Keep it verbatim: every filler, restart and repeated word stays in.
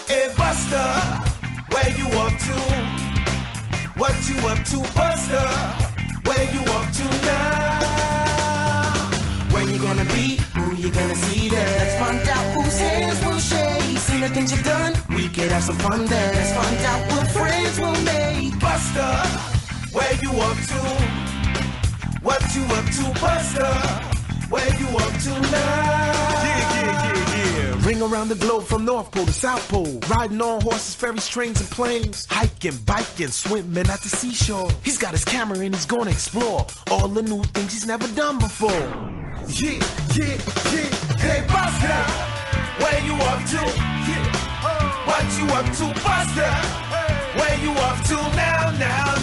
Hey Buster, where you up to? What you up to, Buster? Where you up to now? Where you gonna be? Who you gonna see there? Let's find out whose hands will shake. See the things you've done, we could have some fun there. Let's find out what friends will make. Buster, where you up to? What you up to, Buster? Where you up to now? Yeah, yeah, yeah, yeah. Ring around the globe from North Pole to South Pole. Riding on horses, ferries, trains, and planes. Hiking, biking, swimming at the seashore. He's got his camera and he's gonna explore all the new things he's never done before. Yeah, yeah, yeah. Hey, Buster, where you up to? Yeah. What you up to, Buster? Where you up to now, now?